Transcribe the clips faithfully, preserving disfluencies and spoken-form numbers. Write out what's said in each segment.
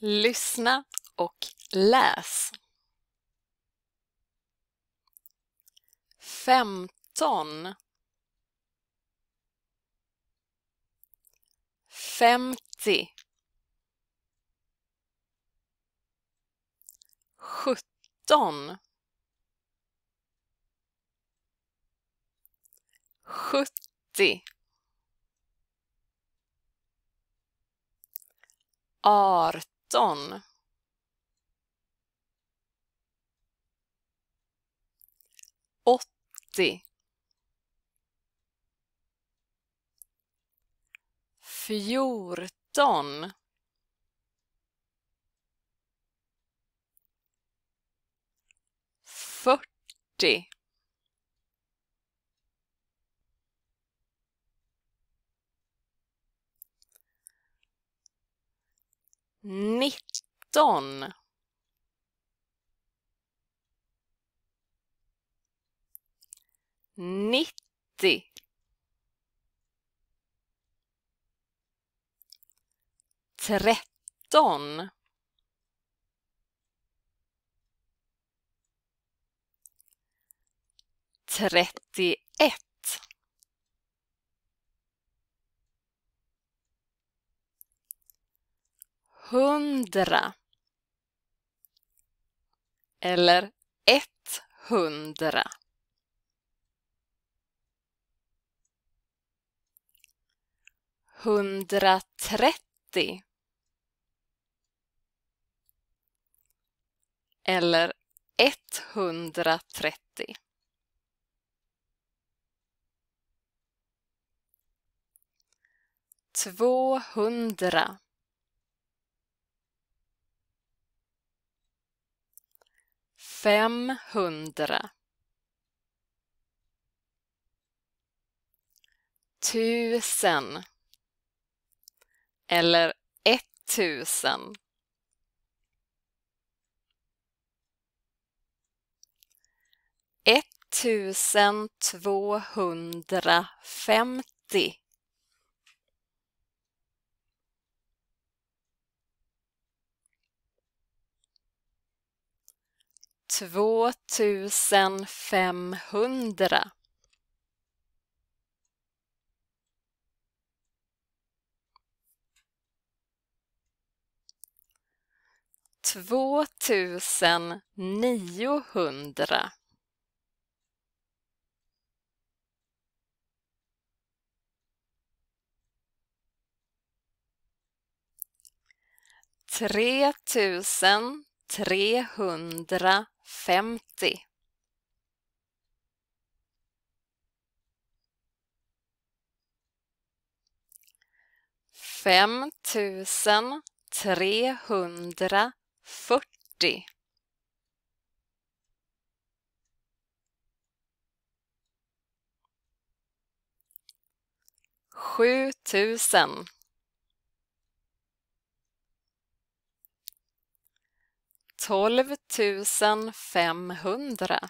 Lyssna och läs. Femton. Femtio. Sjutton. Sjuttio. Arton. Åttio. Fjorton. Fyrtio. Nitton. Nittio. Tretton. Trettioett. Hundra. Eller etthundra. Hundratrettio. Eller etthundratrettio. Tvåhundra. Femhundra. Tusen. Eller etttusen. Etttusen tvåhundrafemtio. Tvåtusen femhundra. Tvåtusen niohundra. Tre tusen trehundrafemtio. Fem tusen trehundrafyrtio. Sju tusen. Tolv tusen femhundra.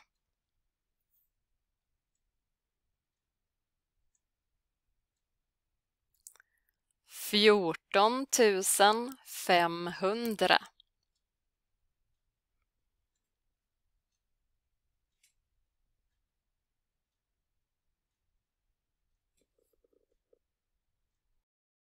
Fjorton tusen femhundra.